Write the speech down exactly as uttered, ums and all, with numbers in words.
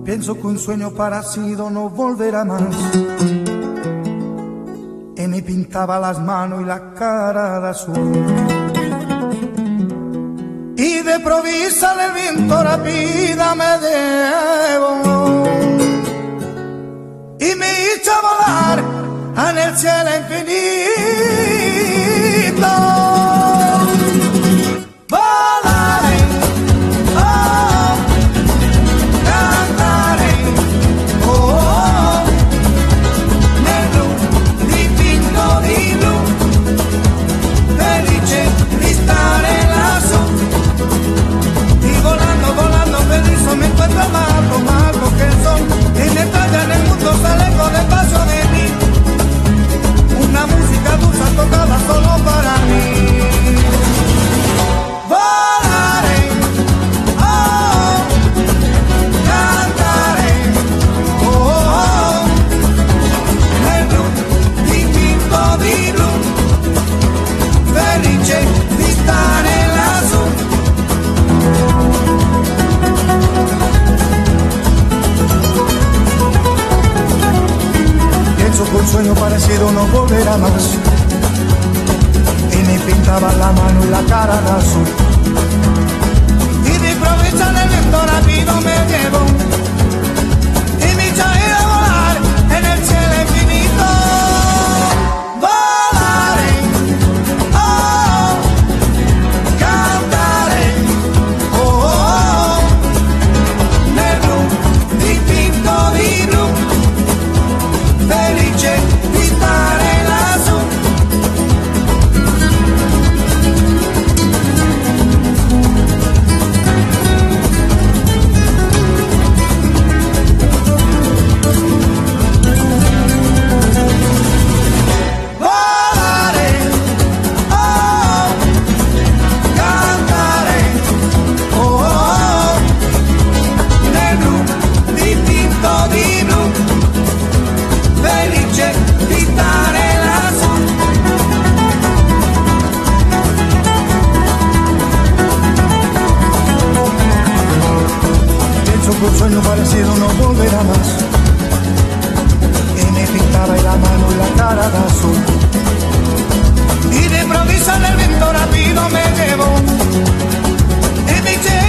Pienso que un sueño parecido no volverá más. Y me pintaba las manos y la cara de azul. Y de provisa el viento rápida me llevó y me hizo volar en el cielo infinito. Volaré, oh, cantaré, oh, oh, negro, dipinto di blu, felice di stare lassù. Y volando, volando feliz me encuentro más alto, más alto que el sol. Y me estrella en el mundo sale con el paso de mí. Una música dulce tocada solo para mí. Volaré, oh, cantaré, oh, oh, negro, dipinto di blu, felice di stare lassù. Pienso que un sueño parecido no volverá más. Y me pintaba la mano y la cara de azul. Y de improviso en el viento rápido me llevó y me hizo ir a volar en el cielo infinito. Volaré, oh, cantaré, oh, oh, negro, dipinto di blu, felice di stare lassù. Volare, oh, cantare, oh, oh, negro, dipinto di blu, felice di stare lassù. Pienso que un sueño parecido no volverá más. Y me pintaba la mano y la cara de azul. Y de improviso en el viento rápido me llevó y me hice